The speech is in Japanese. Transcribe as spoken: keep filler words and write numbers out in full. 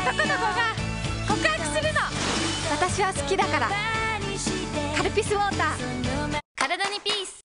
男の子が告白するの。私は好きだから。カルピスウォーター。体にピース。